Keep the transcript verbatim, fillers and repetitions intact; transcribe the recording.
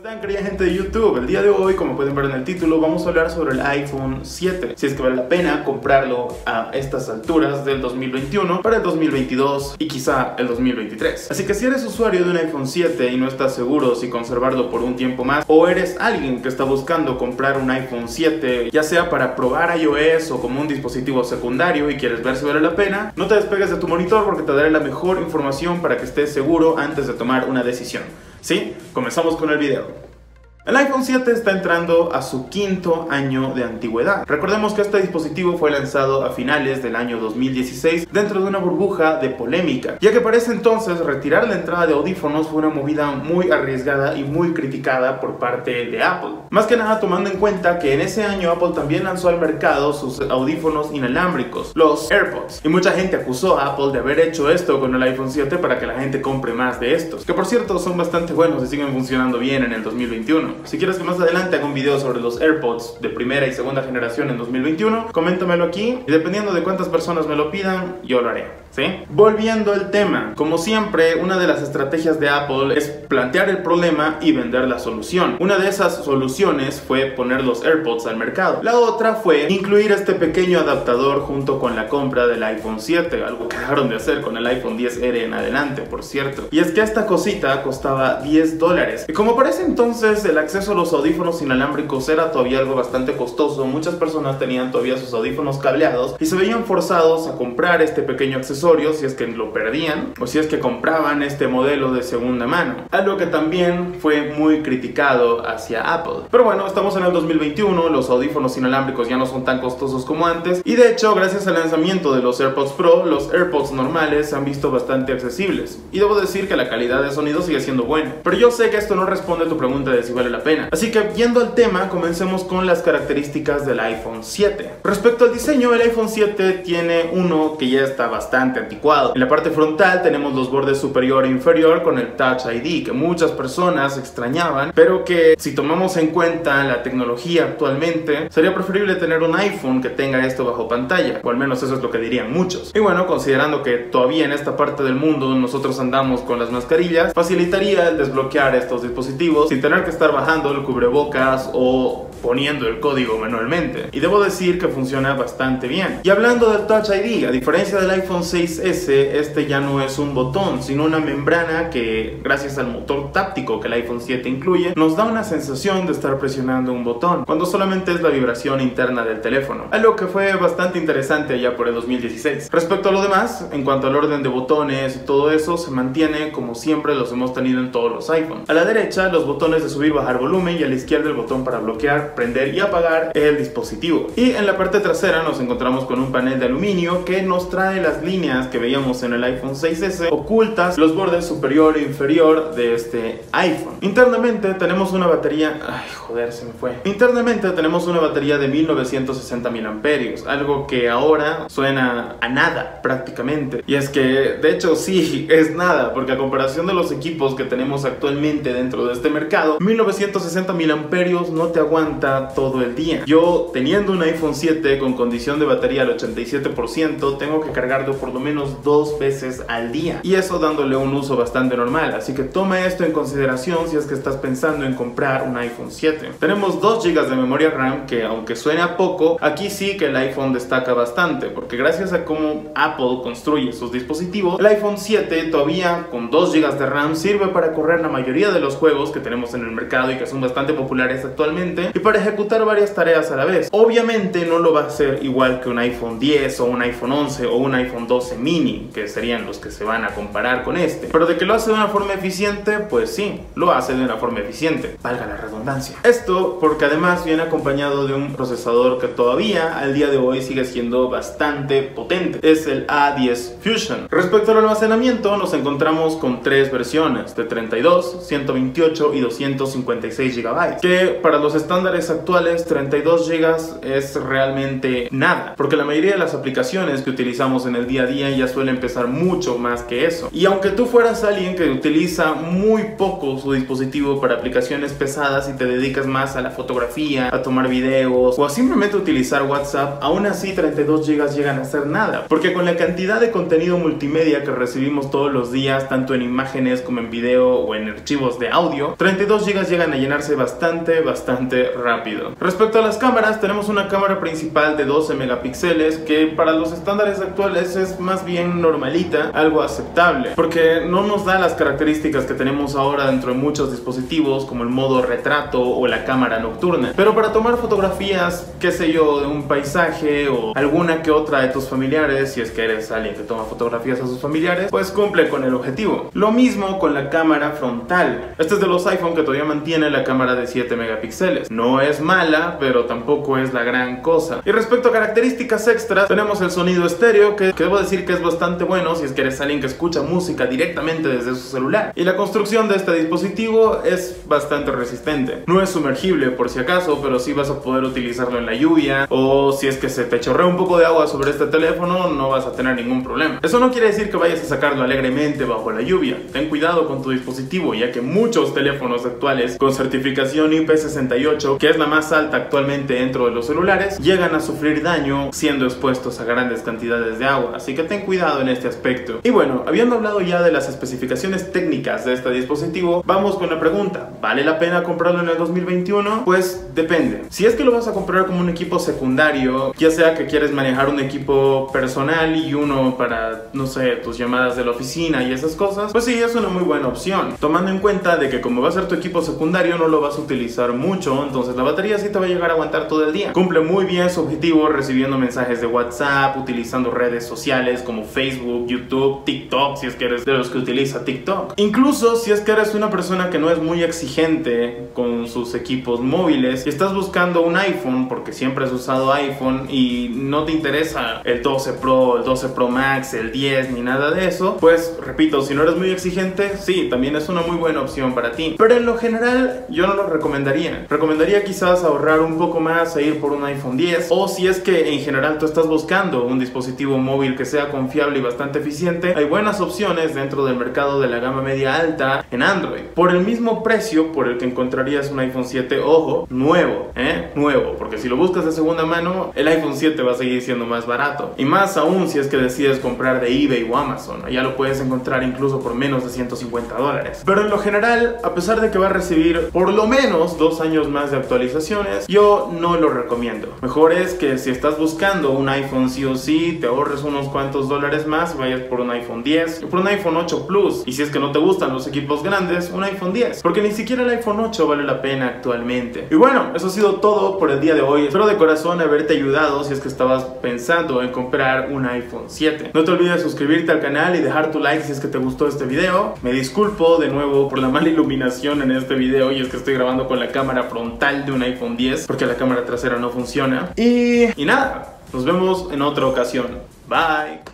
están, querida gente de YouTube? El día de hoy, como pueden ver en el título, vamos a hablar sobre el iPhone siete. Si es que vale la pena comprarlo a estas alturas del dos mil veintiuno para el dos mil veintidós y quizá el dos mil veintitrés. Así que si eres usuario de un iPhone siete y no estás seguro si conservarlo por un tiempo más, o eres alguien que está buscando comprar un iPhone siete, ya sea para probar iOS o como un dispositivo secundario y quieres ver si vale la pena, no te despegues de tu monitor porque te daré la mejor información para que estés seguro antes de tomar una decisión. ¿Sí? Comenzamos con el video. El iPhone siete está entrando a su quinto año de antigüedad. Recordemos que este dispositivo fue lanzado a finales del año dos mil dieciséis dentro de una burbuja de polémica, ya que para ese entonces retirar la entrada de audífonos fue una movida muy arriesgada y muy criticada por parte de Apple. Más que nada tomando en cuenta que en ese año Apple también lanzó al mercado sus audífonos inalámbricos, los AirPods, y mucha gente acusó a Apple de haber hecho esto con el iPhone siete para que la gente compre más de estos, que por cierto son bastante buenos y siguen funcionando bien en el dos mil veintiuno. Si quieres que más adelante haga un video sobre los AirPods de primera y segunda generación en dos mil veintiuno, coméntamelo aquí y dependiendo de cuántas personas me lo pidan, yo lo haré, ¿sí? Volviendo al tema, como siempre, una de las estrategias de Apple es plantear el problema y vender la solución. Una de esas soluciones fue poner los AirPods al mercado. La otra fue incluir este pequeño adaptador junto con la compra del iPhone siete, algo que dejaron de hacer con el iPhone diez R en adelante, por cierto. Y es que esta cosita costaba diez dólares. Y como para ese entonces el acceso a los audífonos inalámbricos era todavía algo bastante costoso, muchas personas tenían todavía sus audífonos cableados y se veían forzados a comprar este pequeño accesorio si es que lo perdían o si es que compraban este modelo de segunda mano, algo que también fue muy criticado hacia Apple. Pero bueno, estamos en el dos mil veintiuno, los audífonos inalámbricos ya no son tan costosos como antes y de hecho gracias al lanzamiento de los AirPods Pro, los AirPods normales se han visto bastante accesibles y debo decir que la calidad de sonido sigue siendo buena, pero yo sé que esto no responde a tu pregunta de si vale la pena. Así que yendo al tema, comencemos con las características del iPhone siete. Respecto al diseño, el iPhone siete tiene uno que ya está bastante anticuado. En la parte frontal tenemos los bordes superior e inferior con el Touch I D, que muchas personas extrañaban, pero que si tomamos en cuenta la tecnología actualmente, sería preferible tener un iPhone que tenga esto bajo pantalla, o al menos eso es lo que dirían muchos. Y bueno, considerando que todavía en esta parte del mundo nosotros andamos con las mascarillas, facilitaría el desbloquear estos dispositivos sin tener que estar bajando el cubrebocas o poniendo el código manualmente, y debo decir que funciona bastante bien. Y hablando del Touch I D, a diferencia del iPhone seis ese, este ya no es un botón, sino una membrana que, gracias al motor táctico que el iPhone siete incluye, nos da una sensación de estar presionando un botón, cuando solamente es la vibración interna del teléfono, algo que fue bastante interesante ya por el dos mil dieciséis. Respecto a lo demás, en cuanto al orden de botones y todo eso, se mantiene como siempre los hemos tenido en todos los iPhones. A la derecha, los botones de subir, bajar volumen, y a la izquierda el botón para bloquear, prender y apagar el dispositivo. Y en la parte trasera nos encontramos con un panel de aluminio que nos trae las líneas que veíamos en el iPhone seis ese ocultas los bordes superior e inferior de este iPhone. Internamente tenemos una batería... Ay, joder, se me fue. Internamente tenemos una batería de mil novecientos sesenta miliamperios, algo que ahora suena a nada prácticamente. Y es que, de hecho, sí, es nada, porque a comparación de los equipos que tenemos actualmente dentro de este mercado, mil novecientos sesenta miliamperios no te aguanta todo el día. Yo, teniendo un iPhone siete con condición de batería al ochenta y siete por ciento, tengo que cargarlo por lo menos dos veces al día, y eso dándole un uso bastante normal. Así que toma esto en consideración si es que estás pensando en comprar un iPhone siete. Tenemos dos gigas de memoria RAM, que aunque suena poco, aquí sí que el iPhone destaca bastante, porque gracias a cómo Apple construye sus dispositivos, el iPhone siete todavía con dos gigas de RAM sirve para correr la mayoría de los juegos que tenemos en el mercado y que son bastante populares actualmente, y para ejecutar varias tareas a la vez. Obviamente no lo va a hacer igual que un iPhone diez o un iPhone once o un iPhone doce mini, que serían los que se van a comparar con este, pero de que lo hace de una forma eficiente, pues sí, lo hace de una forma eficiente, valga la redundancia. Esto porque además viene acompañado de un procesador que todavía al día de hoy sigue siendo bastante potente, es el A diez Fusion. Respecto al almacenamiento, nos encontramos con tres versiones, de treinta y dos, ciento veintiocho y doscientos cincuenta y seis gigabytes, que para los estándares actuales treinta y dos gigas es realmente nada, porque la mayoría de las aplicaciones que utilizamos en el día a día ya suelen pesar mucho más que eso. Y aunque tú fueras alguien que utiliza muy poco su dispositivo para aplicaciones pesadas y te dedicas más a la fotografía, a tomar videos o a simplemente utilizar WhatsApp, aún así treinta y dos gigas llegan a ser nada, porque con la cantidad de contenido multimedia que recibimos todos los días, tanto en imágenes como en video o en archivos de audio, treinta y dos gigas llegan llegan a llenarse bastante, bastante rápido. Respecto a las cámaras, tenemos una cámara principal de doce megapíxeles que para los estándares actuales es más bien normalita, algo aceptable, porque no nos da las características que tenemos ahora dentro de muchos dispositivos como el modo retrato o la cámara nocturna. Pero para tomar fotografías, qué sé yo, de un paisaje o alguna que otra de tus familiares, si es que eres alguien que toma fotografías a sus familiares, pues cumple con el objetivo. Lo mismo con la cámara frontal. Este es de los iPhone que todavía mantiene la cámara de siete megapíxeles. No es mala, pero tampoco es la gran cosa. Y respecto a características extras, tenemos el sonido estéreo, que, que debo decir que es bastante bueno si es que eres alguien que escucha música directamente desde su celular. Y la construcción de este dispositivo es bastante resistente. No es sumergible por si acaso, pero sí vas a poder utilizarlo en la lluvia, o si es que se te chorrea un poco de agua sobre este teléfono, no vas a tener ningún problema. Eso no quiere decir que vayas a sacarlo alegremente bajo la lluvia. Ten cuidado con tu dispositivo, ya que muchos teléfonos actuales con certificación I P sesenta y ocho, que es la más alta actualmente dentro de los celulares, llegan a sufrir daño siendo expuestos a grandes cantidades de agua, así que ten cuidado en este aspecto. Y bueno, habiendo hablado ya de las especificaciones técnicas de este dispositivo, vamos con la pregunta: ¿vale la pena comprarlo en el dos mil veintiuno? Pues depende. Si es que lo vas a comprar como un equipo secundario, ya sea que quieres manejar un equipo personal y uno para, no sé, tus llamadas de la oficina y esas cosas, pues sí, es una muy buena opción, tomando en cuenta de que como va a ser tu equipo secundario no lo vas a utilizar mucho, entonces la batería sí te va a llegar a aguantar todo el día. Cumple muy bien su objetivo recibiendo mensajes de WhatsApp, utilizando redes sociales como Facebook, YouTube, TikTok, si es que eres de los que utiliza TikTok. Incluso si es que eres una persona que no es muy exigente con sus equipos móviles y estás buscando un iPhone porque siempre has usado iPhone y no te interesa el doce Pro, el doce Pro Max, el diez ni nada de eso, pues repito, si no eres muy exigente, sí, también es una muy buena opción para ti. Pero en lo general yo no lo recomendaría. Recomendaría quizás ahorrar un poco más e ir por un iPhone diez, o si es que en general tú estás buscando un dispositivo móvil que sea confiable y bastante eficiente, hay buenas opciones dentro del mercado de la gama media alta en Android por el mismo precio por el que encontrarías un iPhone siete, ojo, nuevo, ¿eh? Nuevo, porque si lo buscas de segunda mano, el iPhone siete va a seguir siendo más barato, y más aún si es que decides comprar de eBay o Amazon, allá lo puedes encontrar incluso por menos de ciento cincuenta dólares. Pero en lo general, a pesar de que va a recibir por lo menos dos años más de actualizaciones, yo no lo recomiendo. Mejor es que si estás buscando un iPhone sí o sí, te ahorres unos cuantos dólares más y vayas por un iPhone diez o por un iPhone ocho Plus, y si es que no te gustan los equipos grandes, un iPhone diez, porque ni siquiera el iPhone ocho vale la pena actualmente. Y bueno, eso ha sido todo por el día de hoy. Espero de corazón haberte ayudado si es que estabas pensando en comprar un iPhone siete. No te olvides suscribirte al canal y dejar tu like si es que te gustó este video. Me disculpo de nuevo por la mala iluminación en este video, y es que estoy grabando con la cámara frontal de un iPhone diez porque la cámara trasera no funciona. Y, y nada, nos vemos en otra ocasión. Bye.